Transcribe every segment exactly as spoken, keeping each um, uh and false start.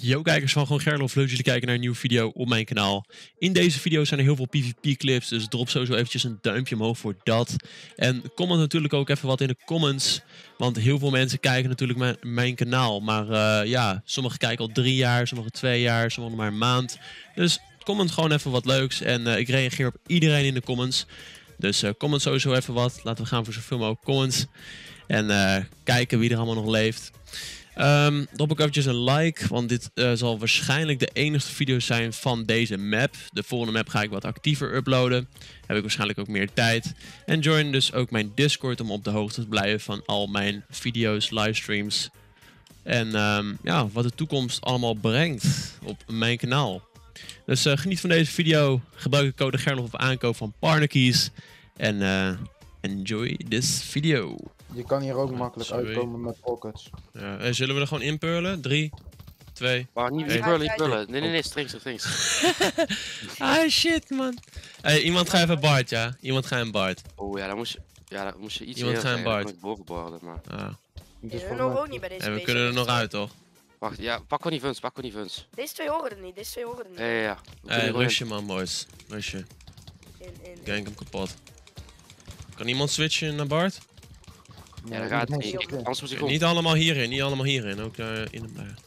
Yo kijkers van Gewoon Gerlof, leuk dat jullie kijken naar een nieuwe video op mijn kanaal. In deze video zijn er heel veel PvP clips, dus drop sowieso eventjes een duimpje omhoog voor dat. En comment natuurlijk ook even wat in de comments, want heel veel mensen kijken natuurlijk mijn, mijn kanaal. Maar uh, ja, sommigen kijken al drie jaar, sommigen twee jaar, sommigen maar een maand. Dus comment gewoon even wat leuks en uh, ik reageer op iedereen in de comments. Dus uh, comment sowieso even wat, laten we gaan voor zoveel mogelijk comments. En uh, kijken wie er allemaal nog leeft. Um, drop ook eventjes een like, want dit uh, zal waarschijnlijk de enige video zijn van deze map. De volgende map ga ik wat actiever uploaden. Heb ik waarschijnlijk ook meer tijd. En join dus ook mijn Discord om op de hoogte te blijven van al mijn video's, livestreams. En um, ja, wat de toekomst allemaal brengt op mijn kanaal. Dus uh, geniet van deze video. Gebruik de code Gerlof op aankoop van Parnekeys. En uh, enjoy this video. Je kan hier ook makkelijk Sorry. uitkomen met pockets. Ja, en zullen we er gewoon inpurlen? drie, twee... Maar niet, niet pullen, niet pullen. Nee, nee, nee, strings, strings. Ah shit man. Hey, iemand ga even Bart, ja? Iemand ga een Bart. Oh ja, dan moest je, ja, dan moest je iets Iemand eerder gaan zeggen, Bart. dan kon ik bovenborden, maar... Ah. Dus Ja, volgens nog mij- ook niet bij deze En we base. kunnen er nog uit toch? Wacht, ja, pak gewoon die vuns, pak gewoon die vuns. Deze twee horen er niet, deze twee horen er niet. Ja, ja, ja. We kunnen Hey, gewoon rusje man boys. Rusje. In, in, Gank hem kapot. Kan iemand switchen naar Bart? in. Ja, dat gaat nee, niet. nee, nee. Anders moet ik Ja, gewoon... niet allemaal hierin, niet allemaal hierin. Ook uh, in hem blijven.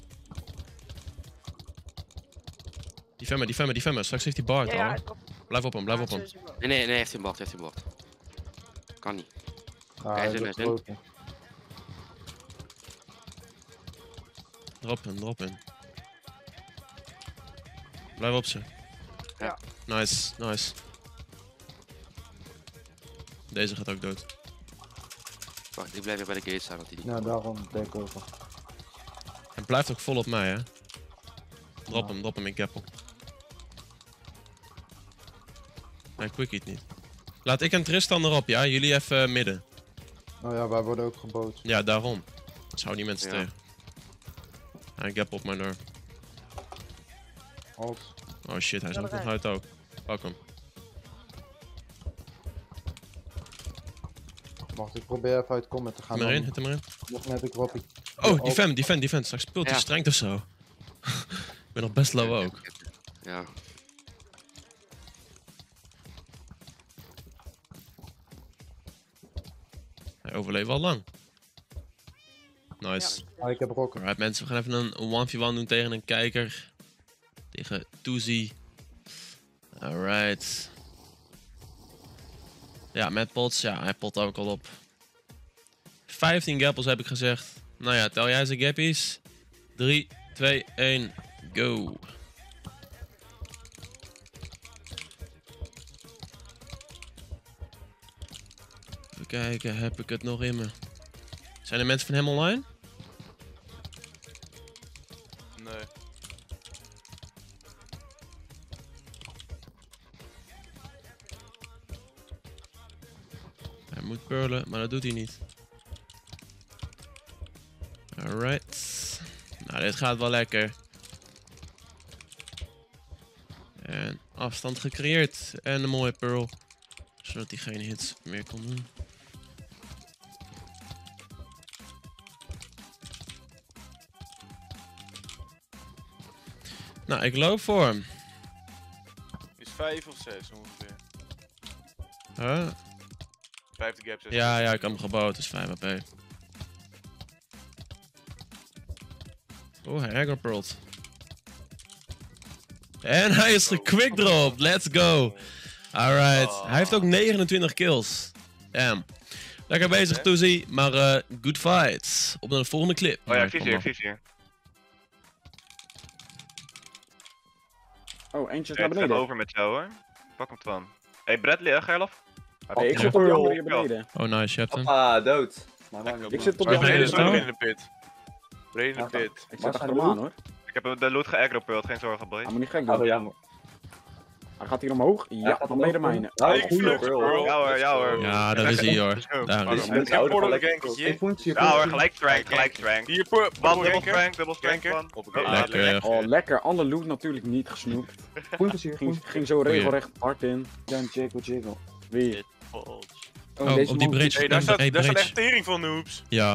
Die femmer, die femmer, die femmer. Straks heeft hij Bart ja, ja, al. het klopt. Blijf op hem, blijf Ja, op hem. sowieso wel. Nee, nee, nee, heeft hij een bord, heeft hij een bord. Kan niet. Ah, Hij hij zit is net in. broken. Drop hem, drop hem. Blijf op ze. Ja. Nice, nice. Deze gaat ook dood. Wacht, ik blijf weer bij de gate staan, want die niet... Ja, daarom denk ik ook. wel. En blijft ook vol op mij, hè? Drop Ja. hem, drop hem in keppel. Nee, quick eat niet. Laat ik en Tristan erop, ja? Jullie even uh, midden. Oh ja, wij worden ook geboot. Ja, daarom. Dus hou die mensen Ja. tegen. Hij gap op mijn door. Halt. Oh shit, hij is Ja, ook nog eruit. uit ook. Pak hem. Wacht, ik probeer even uit comment te gaan. Hit hem erin, Dan hit hem erin. Nog net ik wat ik... Oh, die fam, die fam, die fam. Straks speelt hij Ja. strength of zo. Ik ben nog best low ook. Ja. Hij overleeft al lang. Nice. Ah, ik heb rokken. Alright mensen, we gaan even een one v one doen tegen een kijker. Tegen Toezie. Alright. Ja, met pots. Ja, hij pot ook al op. vijftien gappels heb ik gezegd. Nou ja, tel jij zijn gappies. drie, twee, één, go. Even kijken, heb ik het nog in me? Zijn er mensen van hem online? Nee. Hij moet purlen, maar dat doet hij niet. Alright. Nou, dit gaat wel lekker. En afstand gecreëerd. En een mooie pearl. Zodat hij geen hits meer kon doen. Nou, ik loop voor hem. Is vijf of zes ongeveer. Huh? Vijf de gap, zes. Ja, ja, ik heb hem gebouwd. Het is vijf H P. Oeh, hij aggropearled. En hij is gequickdropped. Let's go. Alright. Oh. Hij heeft ook negenentwintig kills. Damn. Lekker bezig, hè? Toezie. Maar uh, good fights. Op naar de volgende clip. Oh ja, Maar vies kom hier, maar. vies hier. Oh, eentje is naar Brett gaat beneden. over met jou hoor. Pak hem Twan. Hey Bradley, hè, Gerlof? Hey, ik Ja. zit op die andere hier beneden. Oh, nice. Je hebt hem. Ah, dood. Maar Lekker, man, Ik zit op Waar die ben je andere dus Brede nou? in de pit. Brede in de pit. Ik Waar zit zijn achter de hem aan hoor. Ik heb de loot geaggropeeld, geen zorgen boy. Hij moet niet gek Oh doen. ja, man. Hij gaat hier omhoog. Hij Ja, gaat van beneden omhoog. mijne. Oh, Ik goeie vlucht, pearl. bro. Ja hoor, ja hoor. Ja, daar is hij hoor. Let's go. Daar is Oh, hij. Met jouw Oude ganketje. Ik vond je Ja hoor, gelijk strength, gelijk strength. Hier, pu- Bam, pu- double ranker. strength, double strength Ranker. van. Op een Lekker. Oh, lekker. Alle loot natuurlijk niet gesnoept. Pointers hier. Ging, ging zo regelrecht hard in. Ja, jiggle, jiggle. Wie? Oh, op die bridge. Hey, daar Hey, staat, daar staat bridge. echt tering van noobs. Ja.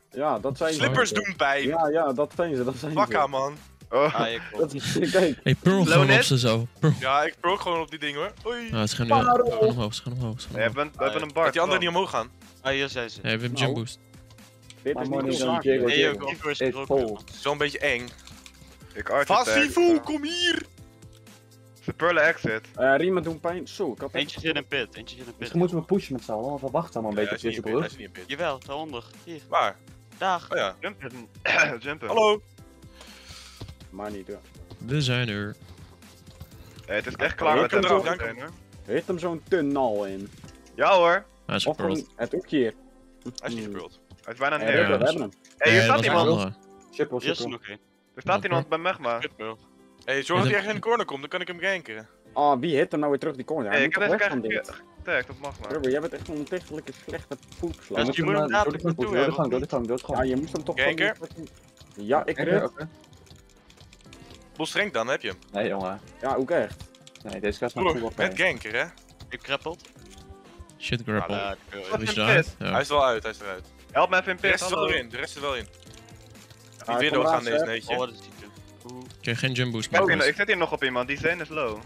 Ja, dat zijn ze. Slippers doen pijn. Ja, ja, dat zijn ze, dat zijn Fuck ze. aan, man. Oh. Ah, ik Dat is, kijk. Hey, Pearl gewoon op Lonet? ze zo. Pearl. Ja, ik prook gewoon op die ding, hoor. Oei. Nou, ze gaan nu ze gaan omhoog, ze gaan omhoog. Ze gaan Nee, we omhoog. hebben, we hebben een Dat bar. die anderen niet omhoog gaan. Ah, hier zijn ze. Hey, we hebben Nou. jump boost. Dit My is money niet is zo on zaak. Jiggle Nee, Jiggle. ook Ivo is It's er ook full. weer, man. Het is wel een beetje eng. Ik art Fasifu, kom hier! Ze purlen exit. Eh, Riemen doen pijn. Zo, ik had echt... Eentje zit in een pit, eentje zit in een pit. Misschien moeten we pushen met z'n allen, want we wachten allemaal een Nee, hij beetje is op niet in deze pit, hij brug. is niet in pit. Jawel, daaronder. Hier, Waar? daar. Oh ja. Jumpen. Jumpen. Hallo. Maar niet, ja. We zijn er. Hey, het is echt klaar Ja, met kom hem. eraf, Janko. hoor. Heeft hem zo'n tunnel in. Ja hoor. Hij is Of gepearled. een, het ook hier. Hij is niet gepearled. Hij is bijna Eh, we neer. hebben Ja, we hebben hem. Hey, hier Nee, staat dat is een iemand. andere. Chippel, Hier is er chippel. nog één. Er staat iemand bij Magma. Pitbull. Hey, zorg dat hij echt in de corner komt, dan kan ik hem ganken. Ah, wie hit er nou weer terug die corner? Hij Hey, ik moet heb toch deze weg van keer dit. getagd op Magma. Rubber, jij bent echt een ontichtelijke slechte poepsla. Ja, We je moeten moet hem hem, daar eh, door de gang naartoe pushen, door de hebben, gang, door of de gang, door de Ja, gang. je moest hem toch Kijker? van die fucking- Ja, ik Oké, red. oké. Bol streng dan, heb je hem. Nee jongen. Ja, ook echt. Nee, deze gast maakt Broer, voetbal met pijn. ganker, hè? Ik kreppeld. Shit grapple. Ah, Wie is een eruit? Hij Ja. is er wel uit, hij is eruit. Help me even in De pit. rest is wel hallo. in, de rest is wel in. Ah, Niet weer kom doodgaan eraan, deze Seb. neetje. Oh, wat is die toen? Oeh. Ik krijg geen jump boost Ik heb meer. hier- Ik zit hier nog op iemand, die Zen is low.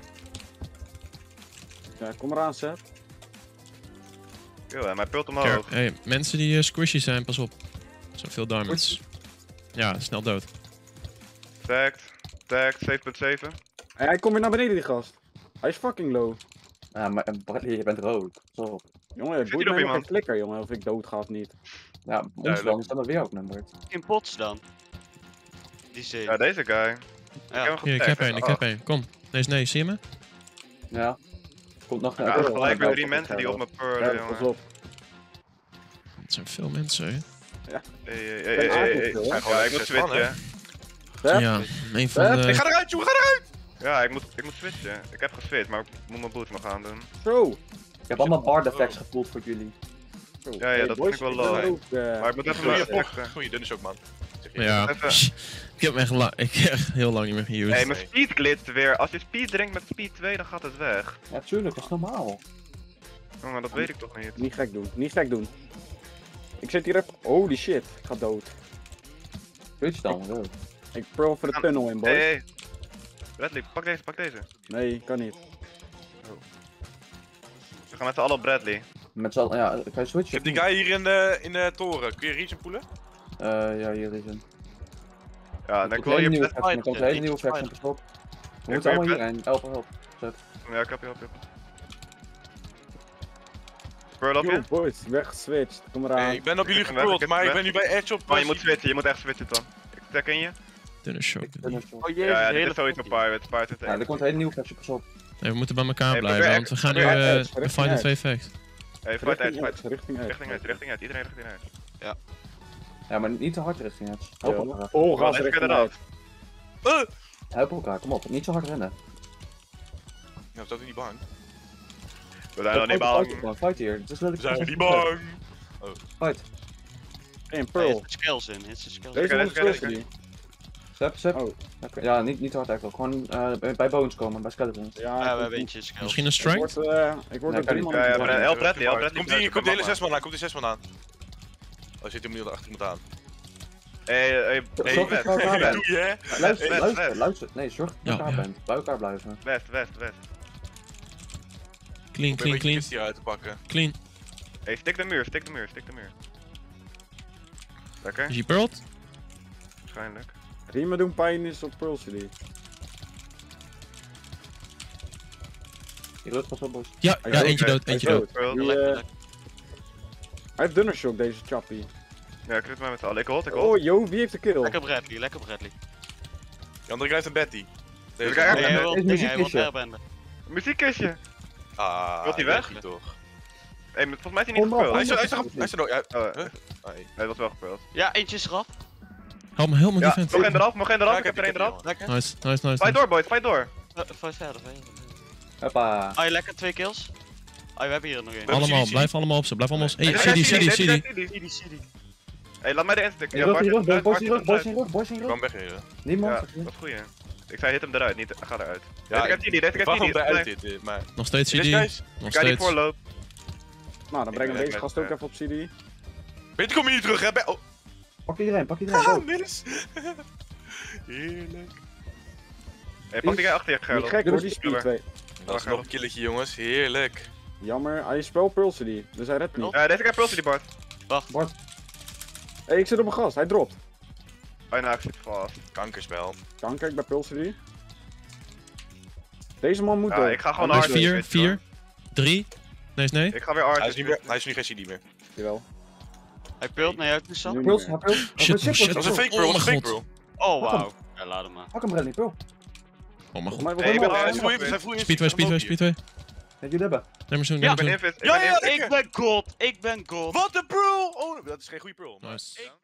Ja, kom eraan, Seb. Yo, en hij pult Kijk, omhoog. hey, mensen die eh, squishy zijn, pas op. Zoveel diamonds. Ja, snel dood. Tagged. Tagged, zeven punt zeven. Hey, hij komt weer naar beneden, die gast. Hij is fucking low. Ja, maar eh, Bradley, je bent rood. Zo. Jongen, het Zit boeit hier mij nog nog geen iemand? flikker, jongen, of ik dood ga of niet. Ja, ons Duidelijk. wel, die staan er weer outnumbered. In pots dan. Die zee. Ja, deze guy. Ik heb hem Hier, ik heb één, ik heb één. Kom. Nee, nee, zie je me? Ja. Komt nog Ja, naar gelijk weer drie mensen die op me purlen, Ja, pas jongen. op. Het zijn veel mensen, hè? Hey, hey, Ik hey, ben hey, hey. aardig, hoor. Ja, ik moet Zes man, switchen. Seb? Ja, een van Seb, de... Ik ga eruit, jongen, ga eruit! Ja, ik moet, ik moet switchen. Ik heb geswitcht, maar ik moet mijn boots nog aandoen. Zo. Ik heb allemaal bard effects gevoeld voor jullie. Zo. Ja, ja, Hey, dat boys, vind ik wel ben low. ook, eh, Maar ik moet even Goeie, mijn goeie, effecten. goeie dunne ook, man. Zeg je. Ja, Even. ik heb hem echt, la- ik heb echt heel lang niet meer geused. Hey, mijn speed glitst weer. Als je speed drinkt met speed twee, dan gaat het weg. Ja, tuurlijk, dat is normaal. Jongen, dat weet ik toch niet. Niet gek doen, niet gek doen. Ik zit hier even... Holy shit, ik ga dood. Switch dan, rood. Ik pearl voor de tunnel in, boys. Hey, hey. Bradley, pak deze, pak deze. Nee, kan niet. We gaan met z'n allen op Bradley. Met z'n allen, ja, kan je Ik switchen? heb die guy hier in de, in de toren. Kun je reach poelen? Eh, ja, hier is een. Ja, Er dan komt wil een hele je... nieuwe Bradley. faction, er komt een hele nieuwe Bradley. faction, pas op. We wil moeten je allemaal Brad- hierheen, help, help. Ja, ik heb je, heb je. Pearl op Yo, je? boys, weggeswitcht. Kom eraan. Hey, ik ben op jullie Ik ben weg, gepearled, ik maar ben ik ben nu bij Edge op Maar je moet passie. switchen, je moet echt switchen dan. Ik tag in je. Dunne shock. Oh jezus, Ja, ja, de dit hele is sowieso fucking- Pirates. Pirates is Ja, er komt een hele nieuwe faction, pas op. Nee, we moeten bij elkaar Hey, blijven, probeer want we echt- gaan nu probeer eh echt, de richting Final uit. twee facts. Hey, fight uit, Richting fight. uit, richting uit. Richting uit, richting uit. Iedereen richting uit. Ja, maar niet te hard richting het. Help Ja, elkaar. Oh, Wel, gas even richting eraf. uit. Uh! Help elkaar, kom op. Niet zo hard rennen. Ja, we zijn niet bang. We zijn nog niet bang. Fight, fight hier. Het is We letterlijk- zijn niet bang. Fight. Hey, een Hij pearl. heeft skills in, heeft zijn skills Deze Kijk, man is kijk, first kijk. die. Sep, sep. Oh. Oké, ja, niet, niet te hard eigenlijk. Gewoon eh, bij, bij bones komen, bij skeletons. Ja, Ja, ik- we hebben eentje skills. Misschien een Ik strength? word, eh, ik word Nee, door kan drie niet. man Ja, ja, opgevangen. El Bradley, El Bradley. Komt hier, komt de hele zes man aan, komt die zes man aan. Oh, zit hem nu achter iemand aan. Hey, hey, Zorg hey, dat je bij west, elkaar Dat bent. doe je, hè? Luister, West, luister, west. luister. Nee, zorg dat je bij Ja, elkaar ja. bent. Bij elkaar blijven. west, west, west. Clean, Ik ben een clean, beetje clean. kist hier uit te pakken. Clean. Hey, stik de muur, stik de muur, stik de muur. Lekker, Is hij pearled? waarschijnlijk. Riemen doen pijn is op pearl city. Die rust pas op, boys. Ja, Hij ja, is eentje dood, dood, Hij is eentje dood. dood. Pearl. Die, Lekker, eh, lekker. Hij heeft dunnershock, deze chappie. Ja, ik zit maar met z'n allen. Ik hold, ik hold. Oh, yo, wie heeft de kill? Lekker Bradley, lekker Bradley. Die andere guy heeft een Betty. Deze Kijk, guy- Nee, hij hij heeft wil een dingen, hij wil muziekkistje. airbenden. Muziekkistje. Ah, Wilt hij dat weg? is toch. Hey, maar volgens mij is hij niet Kom maar, gespeeld. Hij is er, hij is er, hij is er nog. Ja, Oh, Huh? Ah, hij was wel gespeeld. Ja, eentje is eraf. Help me helemaal Ja, defend. nog één eraf, nog één eraf. Ja, Ik heb er één eraf. Lekker. Nice, nice, nice. Fight nice. door, boys, fight door. Uh, Fight verder, fight. Hoppa. Ah, lekker, twee kills. Ah, we hebben hier nog één. Wel- Allemaal, C D, blijf allemaal op ze, blijf allemaal op ze. Hey, Hey, C D, C D, C D. D. C D, C D. Hey, laat mij de instick. Die rug, die rug, boys, boys in rug, boys in rug, boys in Ik rug. kan wegreden. Niemand. Ja, dat is goeie. Ik zei hit hem eruit, niet ga eruit. Ja, Deze keer C D, deze Ik keer wacht C hem D. eruit Nee, dit, dit, maar... Nog steeds C Deze D. guys? Nog Kan die steeds. voorloop. Nou, dan brengen we Ik deze ben gast net, ook eh, even op C D. Weet je, kom je niet terug, hè? Be- Oh. Pak iedereen, pak iedereen. Haha, Go. mis! Heerlijk. Hey, pak die guy achter je, Niet Gerlof. gek Doe hoor, eens die speed twee. Dat is nog een killetje, jongens. Heerlijk. Jammer, hij is wel pulsen die, dus hij redt niet. Ja, deze guy pulsen die Bart. Hé, ik zit op een gas, hij dropt. Bijna ik zit vast. Kankerspel. Kanker, ik bij pulsen die. Deze man moet Ja, door. ik ga gewoon Anders hard. door. vier, vier, drie. Nice, nee. Ik ga weer Hij hard. is, niet meer, hij is nu geen C D meer. Jawel. Hij pult naar jou toe, Sam. Nu niet Puls, meer. hij puls. Shit, Oh, shit, shit. Dat is een fake Oh bro, dat is een mijn fake god. bro. Oh, Pak hem. wauw. Ja, laat hem maar. Pak hem Bradley, pul. Oh mijn Volgens god. mij wordt Hey, hij ik ben wel- al- Hij is voor je, hij is voor je. Speedway, speedway, speedway. Kijk, jullie hebben. Neem maar zo'n, Ja, neem Ik ben maar zo'n. invis. Ik Ja, ben ja, invis. lekker. Ik ben gold, ik ben gold. Wat een pearl! Oh, dat is geen goede pearl. maar- Nice.